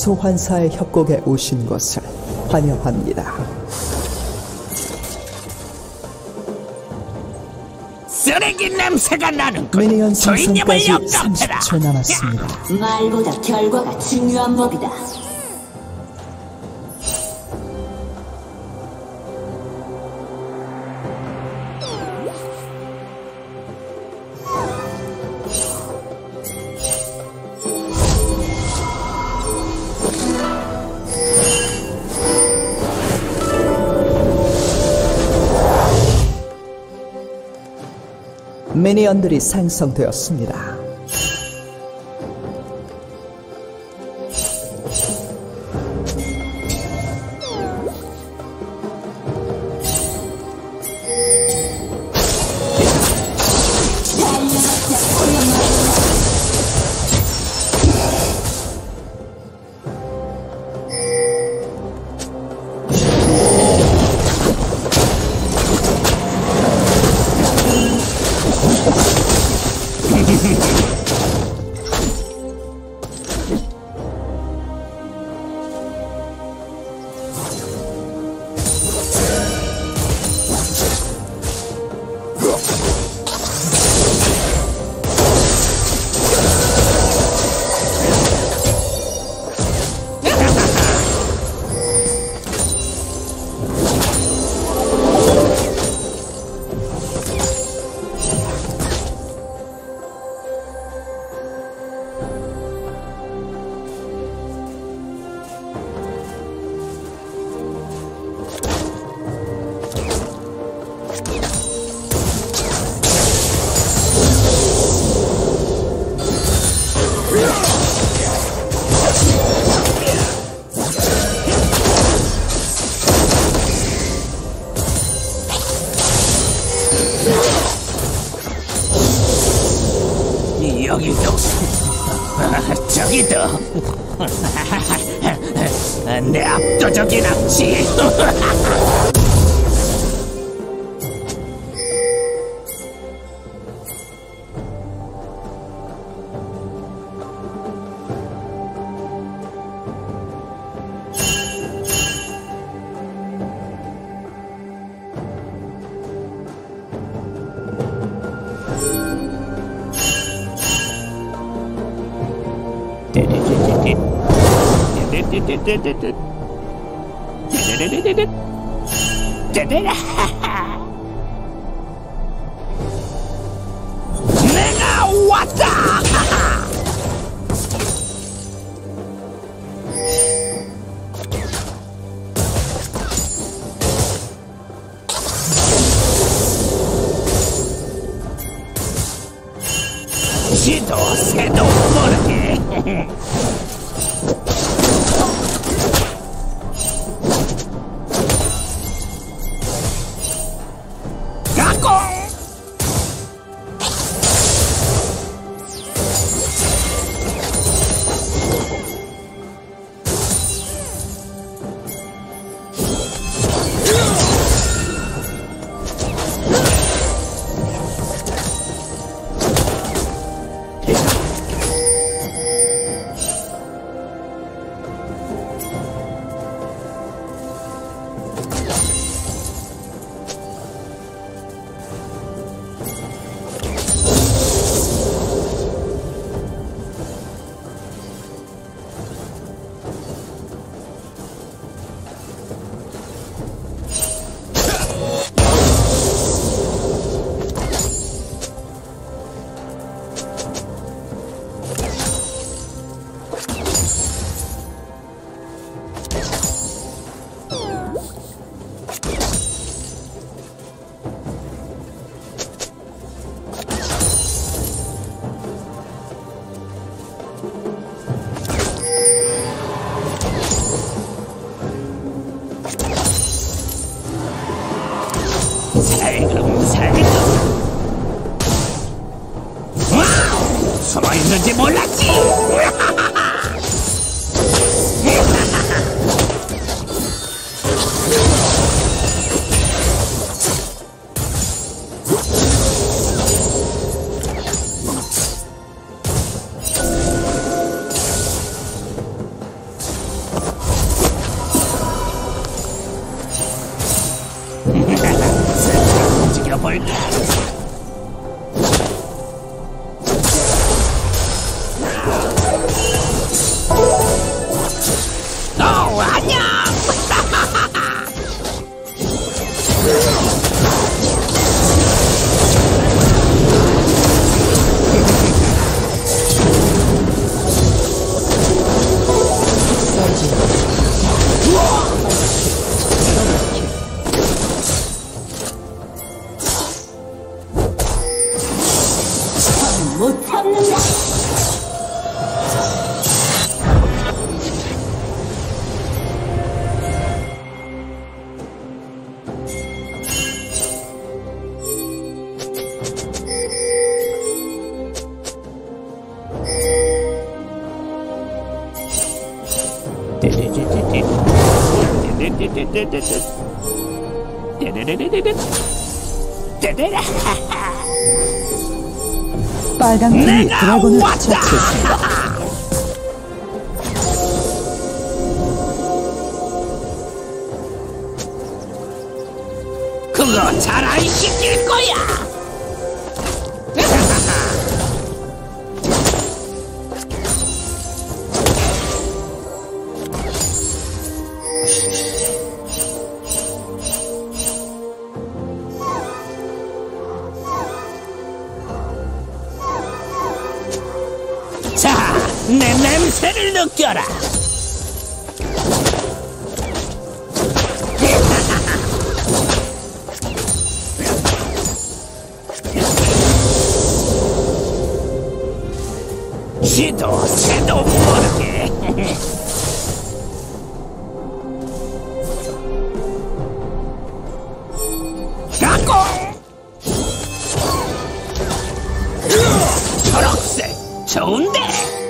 소환사의 협곡에 오신 것을 환영합니다. 쓰레기 냄새가 나는군. 미니언 주인님을 생성까지 영접해라. 30초 남았습니다. 말보다 결과가 중요한 법이다. 미니언들이 생성되었습니다. 여기도 저기도 내 압도적인 압치. 내가 왔다. 지도 새도 모르게. 살금살금. 와우! 숨어있는지 몰랐지. 움직여볼까? 안녕! 못 참는다. 빨간 팀이 내가 드래곤을 왔다! 처치했습니다. 그거 잘 안 시킬 거야! 자, 내 냄새를 느껴라! 쥐도 새도 모르게. 가공! 초록색 좋은데?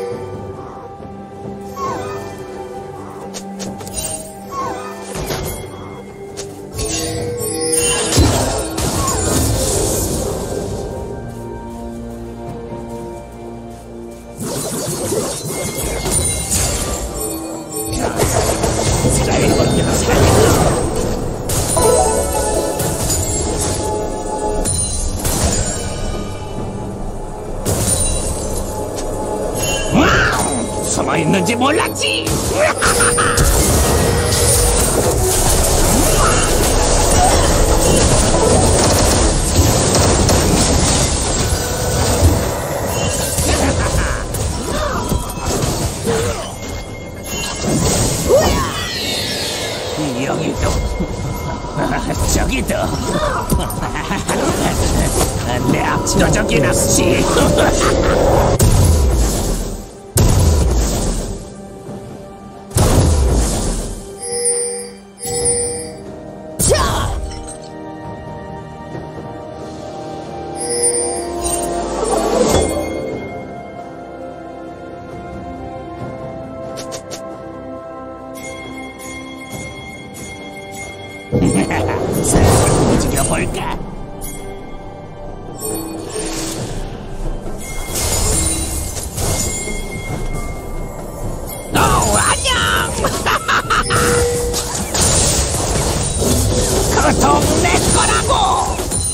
숨어 있는지 몰랐지. 여기도 저기도 내 압도적인 압치. 살살 움직여볼까? 안녕! 그통 내 거라고!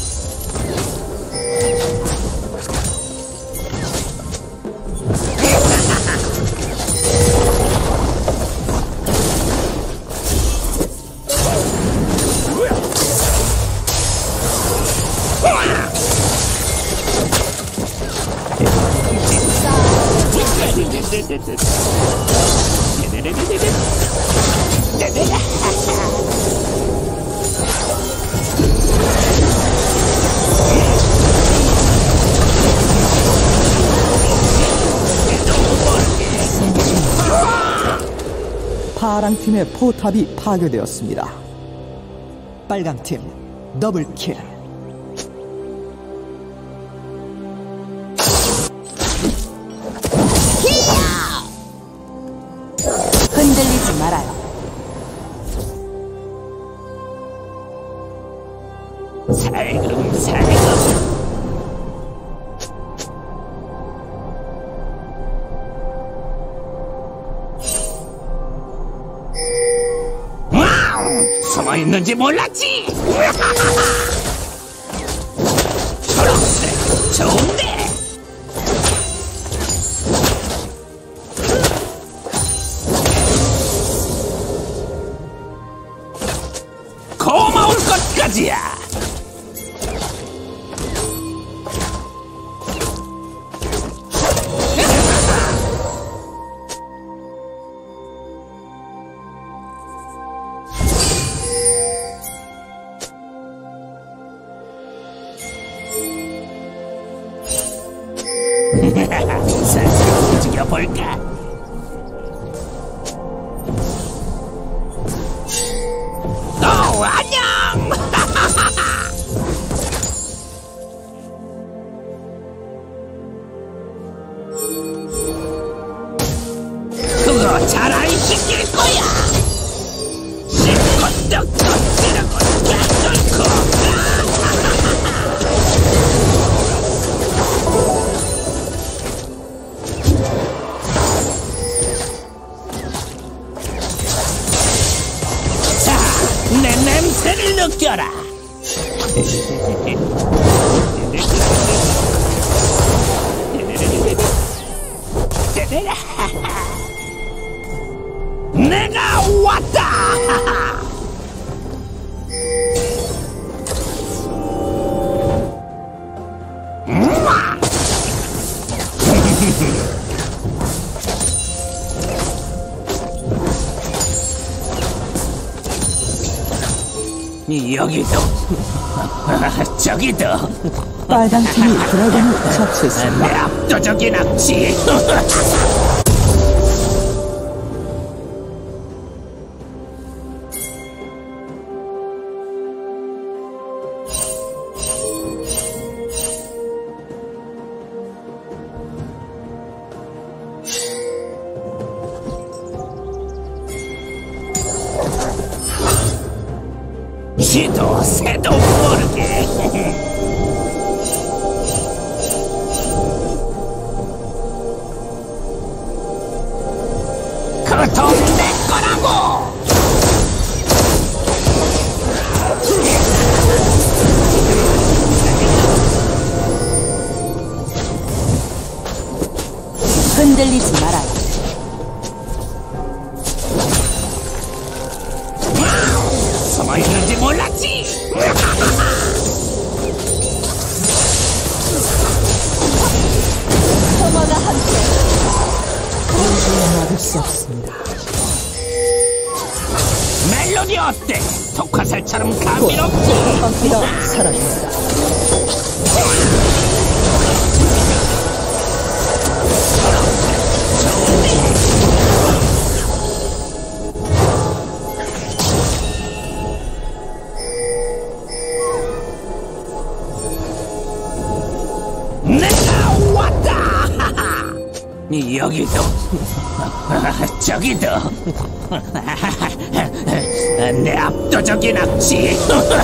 파랑 팀의 포탑이 파괴되었습니다. 빨간 팀 더블킬. 흔들리지 말아요. 살금살금. 숨어 있는지 몰랐지. 좋은데. 고마울 것까지야. 살살 움직여볼까? 안녕! 그거 잘 안 시킬 거야! 실컷 터뜨리고 깨뚫고! 내 냄새를 느껴라. 내가 왔다. 여기도 저기도 빨간 팀이 드래곤을 처치했습니다. 내 압도적인 악취. 쥐도 새도 모르게. 그 돈 내 거라고. 흔들리지 말아요. 숨어 있는지 몰랐지. 혐오가 함께 막을 수 없습니다. 멜로디 어때? 독화살처럼 곧 감미롭지. 파티가 사라집니다. 내가 왔다. 여기도 저기도 내 압도적인 악취.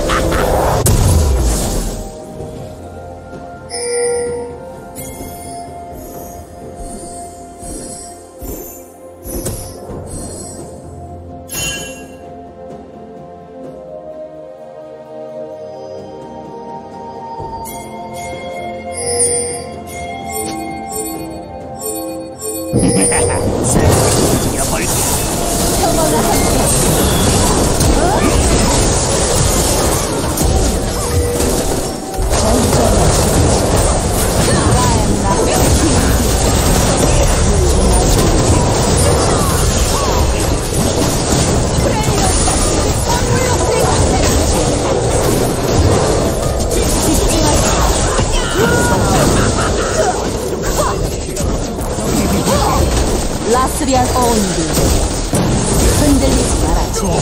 라스리안 온디 흔들리지 말아요.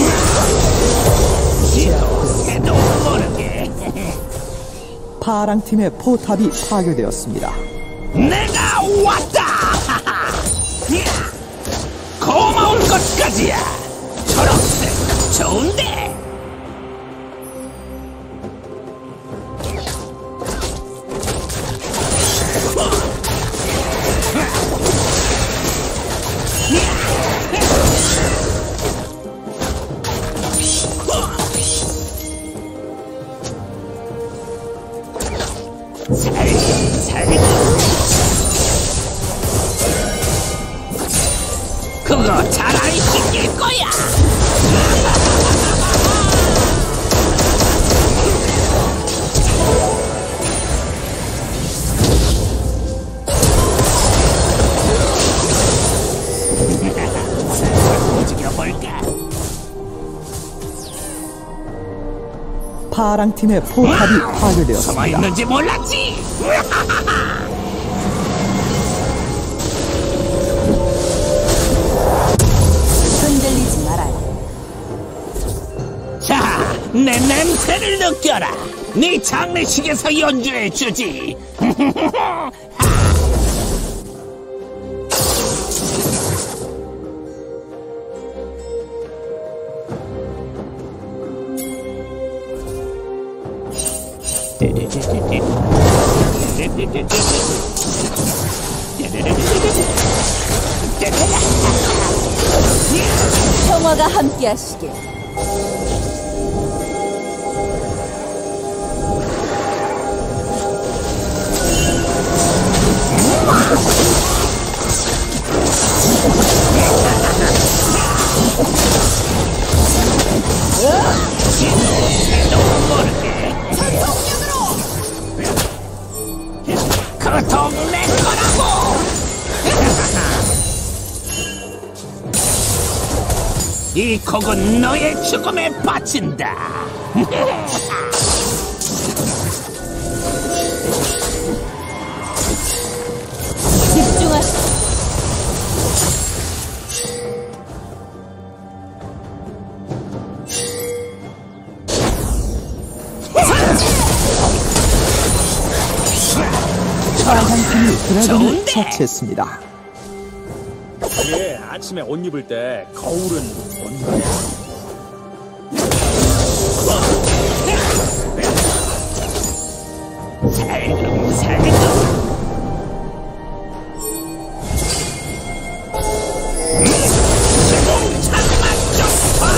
새도 모르게. 파랑 팀의 포탑이 파괴되었습니다. 내가 왔다. 고마울 것까지야. 초록색 좋은데. 살살 파랑팀의 포탑이 파괴되었습니다. 숨어있는지 몰랐지. 흔들리지 말아요. 자, 내 냄새를 느껴라. 네 장례식에서 연주해주지. 평화가 함께하시길. 그통 내 거라고. 이 곡은 너의 죽음에 바친다. 집중하시. 파랑팀이 드래곤을 좋은데? 처치했습니다. 예, 아침에 옷 입을 때 거울은 뭔가요? 살금. 잠만 좀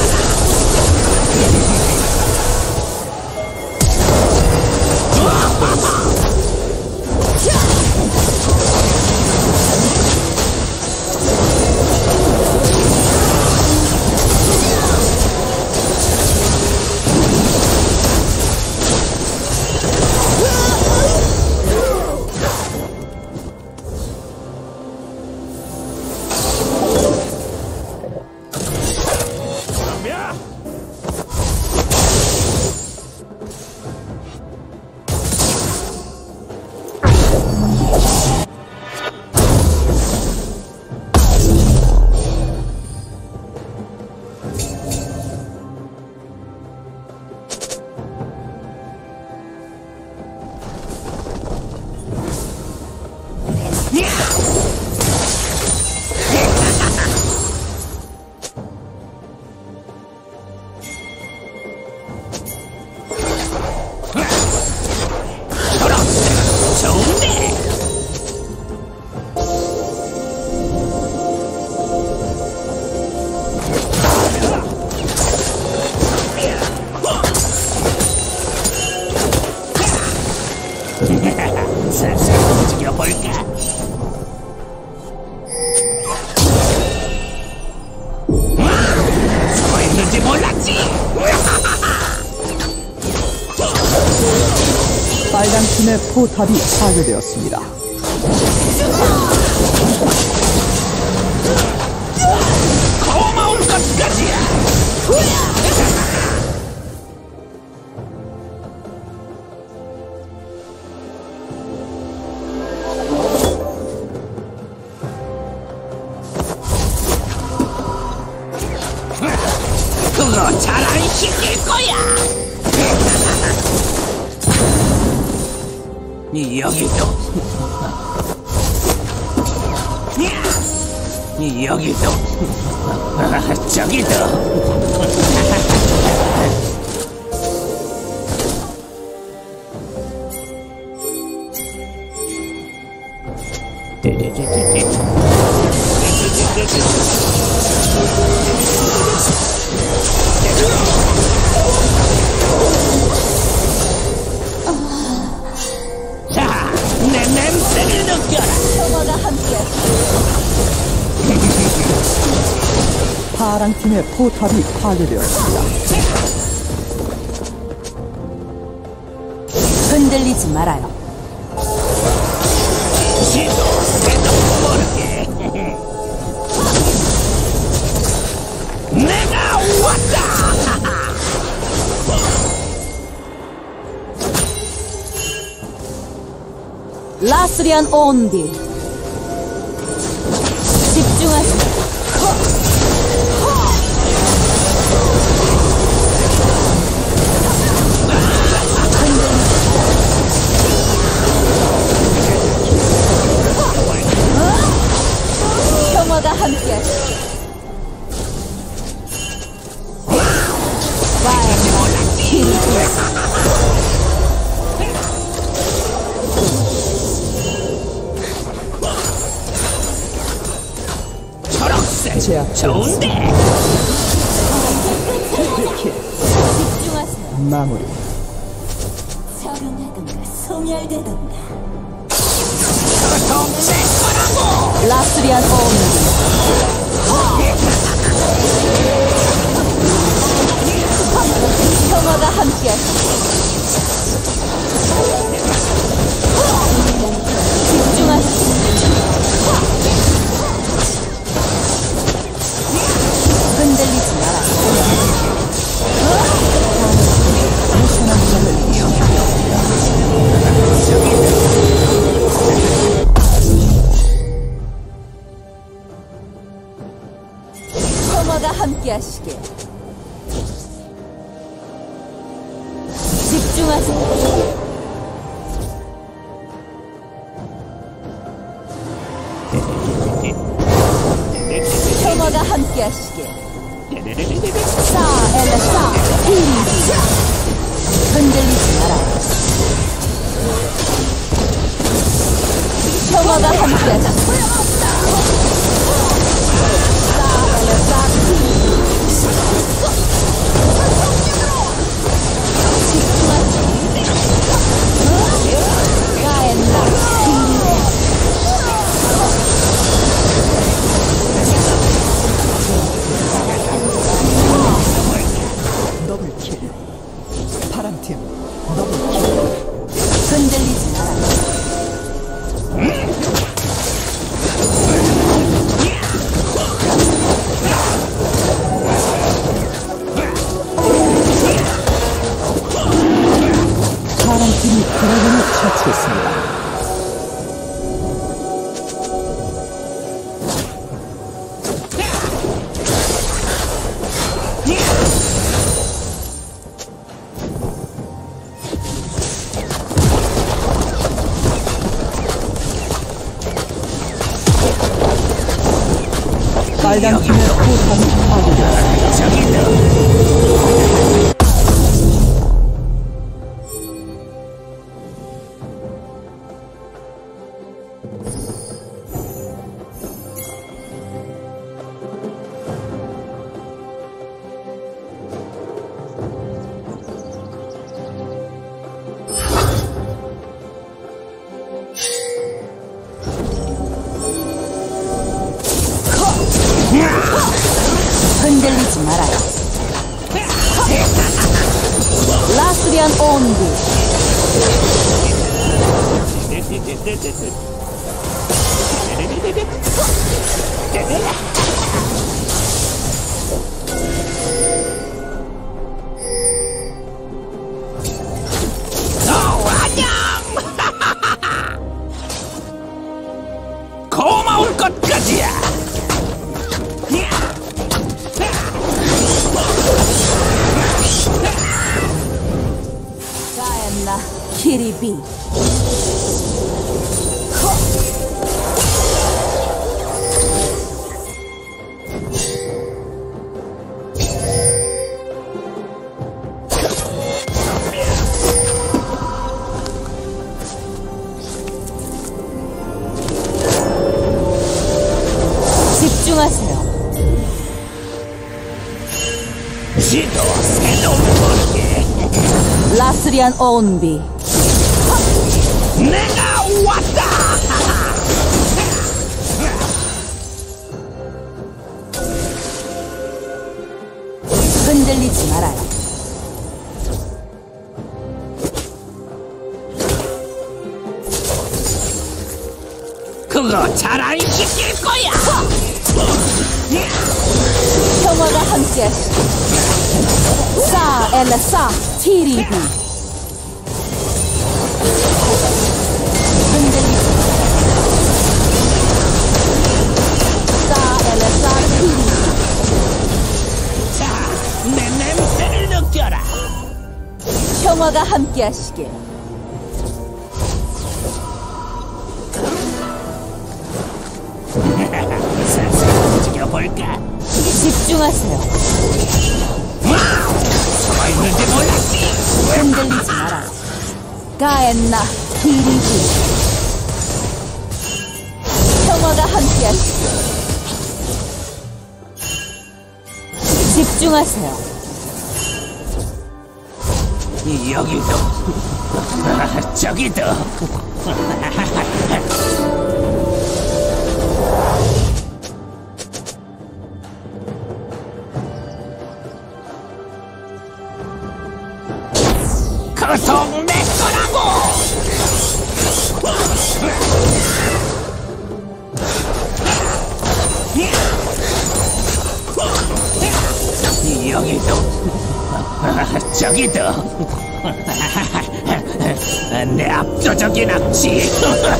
좋은데. 슬슬 움직여볼까? 숨어있는지 몰랐지. 빨강팀의 포탑이 파괴되었습니다. 고마운 것까지야. 그거 잘 안 시킬 거야. 니 여기도. 니 여기도. 저기도. 자, 내 냄새를 느껴라. 평화가 함께하시길. 파랑팀의 포탑이 파괴되었습니다. 흔들리지 말아요. 지도 새도 모르게. 내가 왔다. 라스리안 온디. 집중하세요. 평화가 함께하시오. 초록색 제압 좋은데. 집중하세요. 마무리. 적응하던가 소멸되던가. 초록색 거라고. 라스리안 온디. 평화가 함께하시오. 집중하시오. 흔들리지 마라. 평화가 함께하시길. 집중하세요. 평화가 함께하시길. 싸 엘라 싸 히리디. 흔들리지 마라. 평화가 함께하시길. 싸 엘라 싸 히리디. 가엔나 히리디. 더블킬. 파란팀 더블킬. 흔들리지 마라. 파란팀이 드래곤을 처치했습니다. 빨간 팀의 포탑이 파괴되었습니다. 흔들리지 말아요. 라스리안 온디. 고마울 것까지야. 가엔나 키리비. 집중하세요. 지도 새로운 거리에 라스리안 온비. 내가 왔다. 흔들리지 말아요. 그거 잘 안 시킬 거야. 평화가 함께하시오. 싸 엘라 싸 티리비. 흔들리지 자, 내 냄새를 느껴라. 평화가 함께하시길. 슬슬 움직여볼까? 집중하세요. 숨어있는지 몰랐지. 흔들리지 마라. 가엔나 기리기. 평화가 함께하시길. 집중하세요. 여기도 저기도. 그속 내 거라고. 여기도 저기도. 내 압도적인 악취.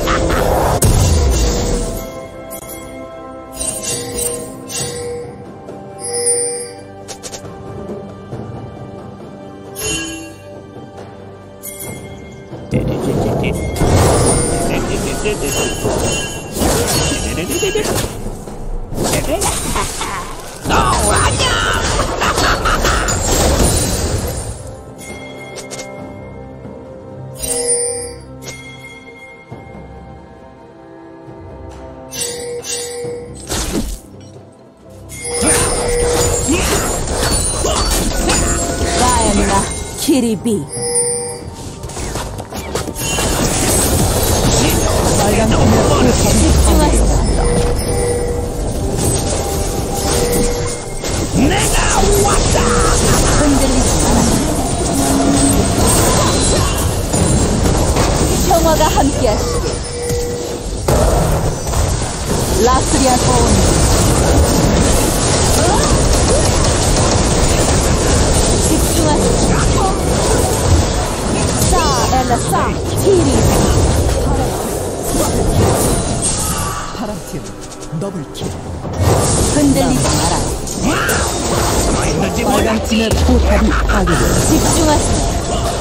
가엔나 기리비. 집중하세요. 내가 왔다. 흔들리지 마라. 평화가 함께하시길. 라스리아 온. 집중하세요. 사 엘라사 티리. 파란팀 더블킬. 흔들리지 마라. 숨어있는지 빨간 몰랐지. 팀의 포탑이 파괴되었습니다. 집중하세요.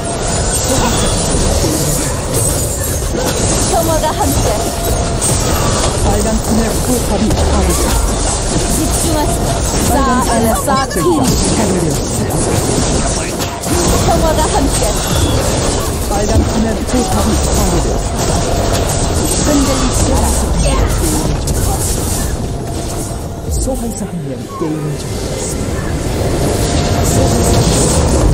평화가 함께하시길. 빨간 팀의 포탑이 파괴되었습니다. 집중하세요. 사 엘라사 티리. 파괴되었습니다. 평화가 함께하시길. 빨간 팀의 포탑이 파괴되었습니다. 흔들리지 마라. 소환사 한 명 게임을 종료했습니다.